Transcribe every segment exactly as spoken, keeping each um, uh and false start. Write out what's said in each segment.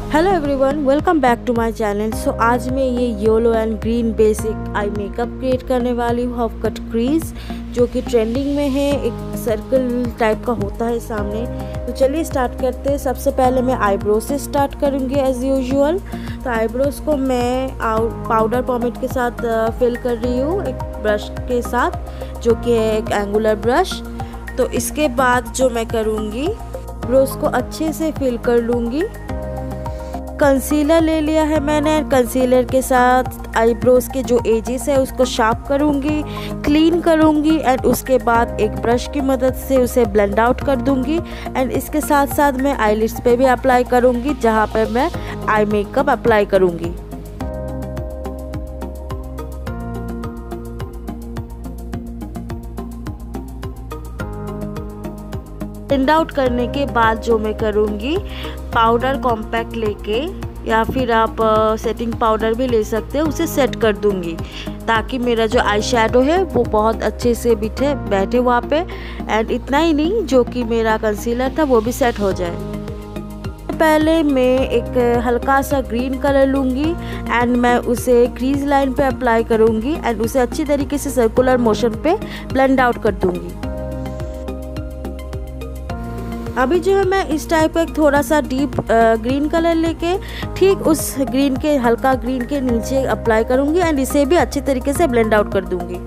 Hello everyone, welcome back to my channel. So आज मैं ये yellow and green basic eye makeup create करने वाली हूँ, हाफ कट क्रीज, जो कि ट्रेंडिंग में है। एक सर्कल टाइप का होता है सामने। तो चलिए स्टार्ट करते हैं। सबसे पहले मैं आईब्रो से स्टार्ट करूँगी एज़ यूजुअल। तो आईब्रोज़ को मैं पाउडर पॉमेट के साथ फिल कर रही हूँ, एक ब्रश के साथ, जो कि है एक एंगुलर ब्रश। तो इसके बाद जो मैं करूँगी, आईब्रोज़ को अच्छे से फिल कर लूँगी। कंसीलर ले लिया है मैंने। कंसीलर के साथ आईब्रोज के जो एजेस है उसको शार्प करूँगी, क्लीन करूँगी एंड उसके बाद एक ब्रश की मदद से उसे ब्लेंड आउट कर दूँगी। एंड इसके साथ साथ मैं आईलिड्स पे भी अप्लाई करूँगी, जहाँ पर मैं आई मेकअप अप्लाई करूँगी। ब्लेंड आउट करने के बाद जो मैं करूँगी, पाउडर कॉम्पैक्ट लेके या फिर आप सेटिंग पाउडर भी ले सकते हो, उसे सेट कर दूँगी ताकि मेरा जो आई शेडो है वो बहुत अच्छे से बिठे बैठे वहाँ पे। एंड इतना ही नहीं, जो कि मेरा कंसीलर था वो भी सेट हो जाए। पहले मैं एक हल्का सा ग्रीन कलर लूँगी एंड मैं उसे क्रीज लाइन पे अप्लाई करूँगी एंड उसे अच्छी तरीके से सर्कुलर मोशन पे ब्लेंड आउट कर दूँगी। अभी जो है मैं इस टाइप का थोड़ा सा डीप ग्रीन कलर लेके ठीक उस ग्रीन के हल्का ग्रीन के नीचे अप्लाई करूँगी एंड इसे भी अच्छे तरीके से ब्लेंड आउट कर दूँगी।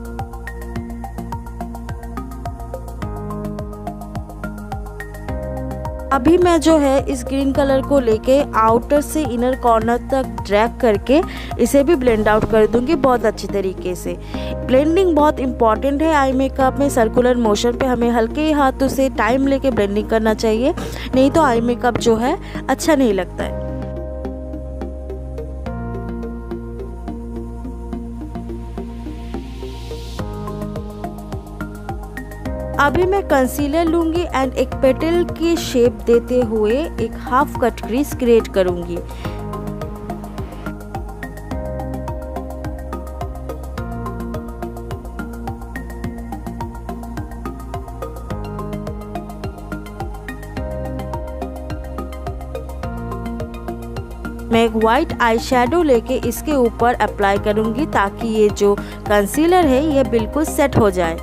अभी मैं जो है इस ग्रीन कलर को लेके आउटर से इनर कॉर्नर तक ड्रैग करके इसे भी ब्लेंड आउट कर दूंगी बहुत अच्छी तरीके से। ब्लेंडिंग बहुत इंपॉर्टेंट है आई मेकअप में। सर्कुलर मोशन पे हमें हल्के हाथों से टाइम लेके ब्लेंडिंग करना चाहिए, नहीं तो आई मेकअप जो है अच्छा नहीं लगता है। अभी मैं कंसीलर लूँगी एंड एक पेटल की शेप देते हुए एक हाफ कट क्रीज क्रिएट करूँगी। मैं एक वाइट आई शेडो लेके इसके ऊपर अप्लाई करूँगी ताकि ये जो कंसीलर है ये बिल्कुल सेट हो जाए।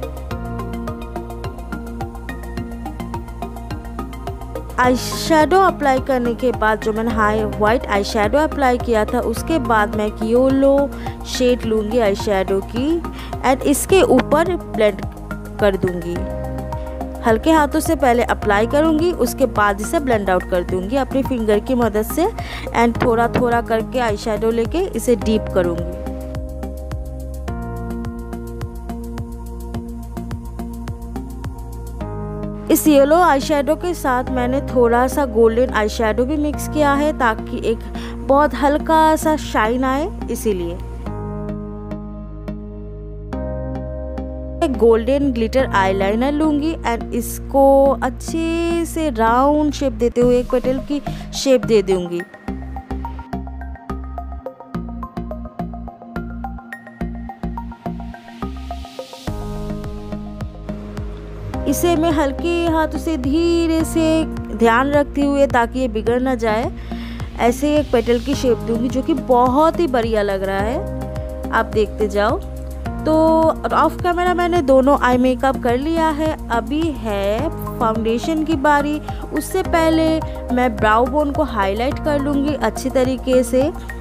आई शेडो अप्लाई करने के बाद जो मैंने high white eye shadow apply किया था, उसके बाद मैं एक येलो शेड लूँगी आई शेडो की एंड इसके ऊपर ब्लेंड कर दूँगी। हल्के हाथों से पहले अप्लाई करूँगी, उसके बाद इसे ब्लेंड आउट कर दूँगी अपनी फिंगर की मदद से एंड थोड़ा थोड़ा करके आई शेडो लेके इसे डीप करूँगी। इस येलो आई शेडो के साथ मैंने थोड़ा सा गोल्डन आई शेडो भी मिक्स किया है ताकि एक बहुत हल्का सा शाइन आए, इसीलिए। एक गोल्डन ग्लिटर आईलाइनर लूँगी एंड इसको अच्छे से राउंड शेप देते हुए एक पेटल की शेप दे दूँगी। इसे मैं हल्के हाथों से धीरे से ध्यान रखते हुए, ताकि ये बिगड़ ना जाए, ऐसे एक पेटल की शेप दूंगी जो कि बहुत ही बढ़िया लग रहा है। आप देखते जाओ। तो ऑफ कैमरा मैंने दोनों आई मेकअप कर लिया है। अभी है फाउंडेशन की बारी। उससे पहले मैं ब्राउ बोन को हाईलाइट कर लूँगी अच्छी तरीके से।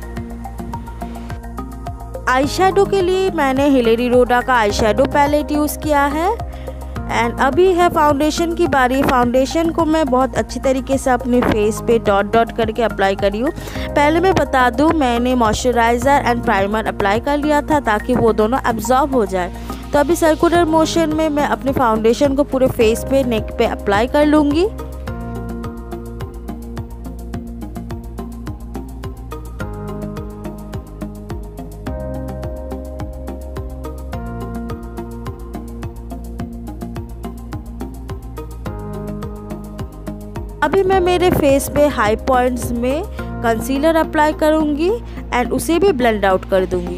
आई शेडो के लिए मैंने हिलेरी रोडा का आई शेडो पैलेट यूज़ किया है एंड अभी है फाउंडेशन की बारी। फाउंडेशन को मैं बहुत अच्छी तरीके से अपने फेस पे डॉट डॉट करके अप्लाई करी हूँ। पहले मैं बता दूँ, मैंने मॉइस्चराइज़र एंड प्राइमर अप्लाई कर लिया था ताकि वो दोनों एब्जॉर्ब हो जाए। तो अभी सर्कुलर मोशन में मैं अपने फाउंडेशन को पूरे फेस पे, नेक पे अप्लाई कर लूँगी। अभी मैं मेरे फेस पे हाई पॉइंट्स में कंसीलर अप्लाई करूँगी एंड उसे भी ब्लेंड आउट कर दूँगी।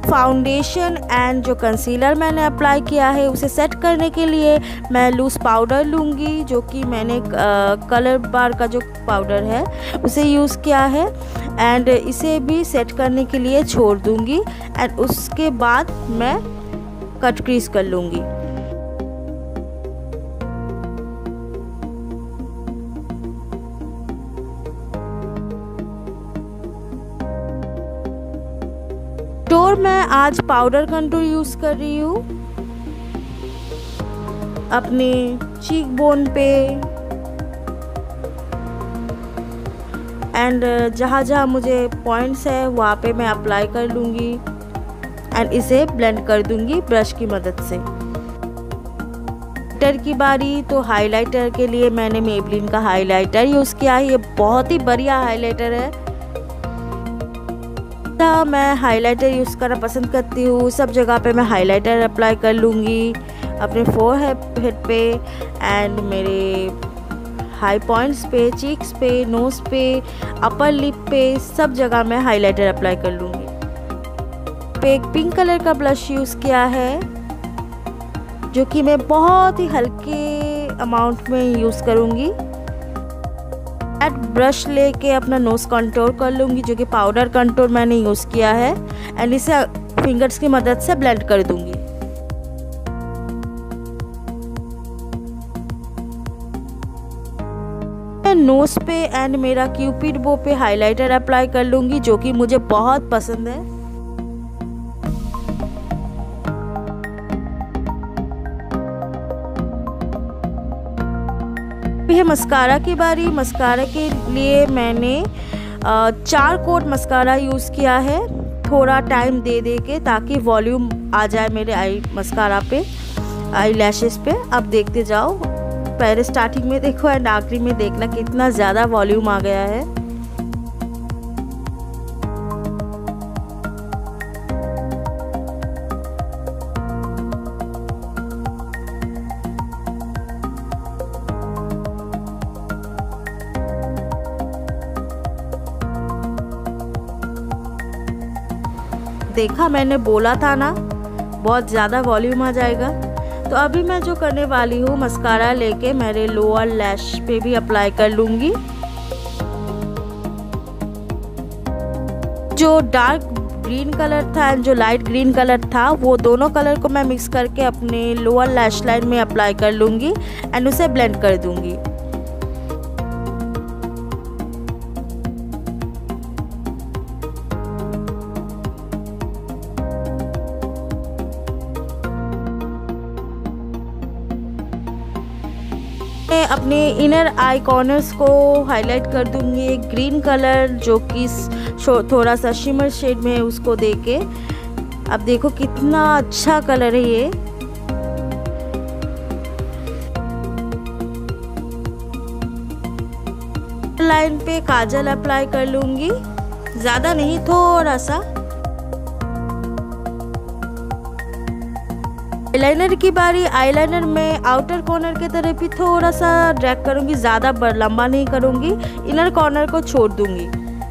फाउंडेशन एंड जो कंसीलर मैंने अप्लाई किया है उसे सेट करने के लिए मैं लूज़ पाउडर लूँगी, जो कि मैंने कलर बार का जो पाउडर है उसे यूज़ किया है। एंड इसे भी सेट करने के लिए छोड़ दूँगी एंड उसके बाद मैं कट क्रीज कर लूँगी। कंटूर मैं आज पाउडर कंटूर यूज़ कर रही हूँ अपने चीक बोन पे एंड जहाँ जहाँ मुझे पॉइंट्स है वहाँ पे मैं अप्लाई कर लूँगी एंड इसे ब्लेंड कर दूँगी ब्रश की मदद से। हाइलाइटर की बारी, तो हाइलाइटर के लिए मैंने मेबलिन का हाइलाइटर यूज़ किया है। ये बहुत ही बढ़िया हाइलाइटर है। मैं हाइलाइटर यूज़ करना पसंद करती हूँ। सब जगह पे मैं हाइलाइटर अप्लाई कर लूँगी, अपने फोरहेड पे एंड मेरे हाई पॉइंट्स पे, चीक्स पे, नोज़ पे, अपर लिप पे, सब जगह मैं हाइलाइटर अप्लाई कर लूँगी। पे एक पिंक कलर का ब्लश यूज़ किया है जो कि मैं बहुत ही हल्के अमाउंट में यूज़ करूँगी। एट ब्रश लेके अपना नोज़ कंटूर कर लूँगी, जो कि पाउडर कंटूर मैंने यूज़ किया है एंड इसे फिंगर्स की मदद से ब्लेंड कर दूँगी। मैं नोज़ पे एंड मेरा क्यूपिड बो पे हाइलाइटर अप्लाई कर लूँगी, जो कि मुझे बहुत पसंद है। है मस्कारा की बारी। मस्कारा के लिए मैंने चार कोट मस्कारा यूज़ किया है, थोड़ा टाइम दे दे के, ताकि वॉल्यूम आ जाए मेरे आई मस्कारा पे, आई लैशेस पे। अब देखते जाओ, पहले स्टार्टिंग में देखो एंड आखिरी में देखना कितना ज़्यादा वॉल्यूम आ गया है। देखा, मैंने बोला था ना बहुत ज़्यादा वॉल्यूम आ जाएगा। तो अभी मैं जो करने वाली हूँ, मस्कारा लेके मेरे लोअर लैश पे भी अप्लाई कर लूँगी। जो डार्क ग्रीन कलर था एंड जो लाइट ग्रीन कलर था, वो दोनों कलर को मैं मिक्स करके अपने लोअर लैश लाइन में अप्लाई कर लूँगी एंड उसे ब्लेंड कर दूँगी। मैं अपने इनर आई कॉर्नर्स को हाईलाइट कर दूंगी एक ग्रीन कलर, जो कि थोड़ा सा शिमर शेड में है, उसको देके। अब देखो कितना अच्छा कलर है ये। लाइन पे काजल अप्लाई कर लूंगी, ज़्यादा नहीं, थोड़ा सा। आईलाइनर की बारी। आईलाइनर में आउटर कॉर्नर के तरफ ही थोड़ा सा ड्रैग करूंगी, ज़्यादा लंबा नहीं करूंगी, इनर कॉर्नर को छोड़ दूंगी।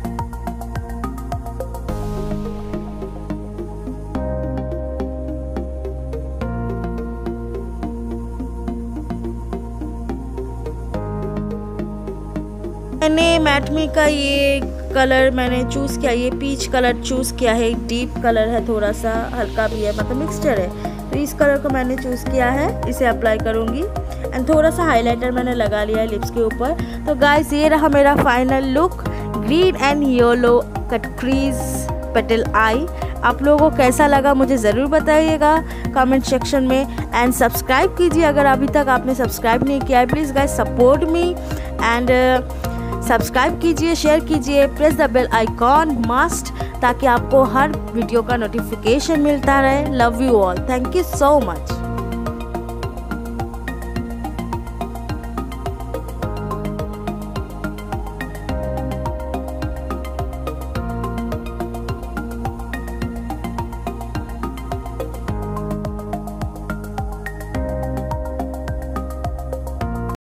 मैंने मैटमी का ये कलर मैंने चूज़ किया, ये पीच कलर चूज़ किया है। डीप कलर है, थोड़ा सा हल्का भी है, मतलब मिक्सचर है। तो इस कलर को मैंने चूज़ किया है, इसे अप्लाई करूँगी एंड थोड़ा सा हाइलाइटर मैंने लगा लिया है लिप्स के ऊपर। तो गाइस, ये रहा मेरा final look, green and yellow cut crease petal eye. आप लोगों को कैसा लगा मुझे ज़रूर बताइएगा कमेंट सेक्शन में एंड सब्सक्राइब कीजिए अगर अभी तक आपने सब्सक्राइब नहीं किया है। Please guys support me and subscribe कीजिए, शेयर कीजिए, press the bell icon must, ताकि आपको हर वीडियो का नोटिफिकेशन मिलता रहे। Love you all, thank you so much.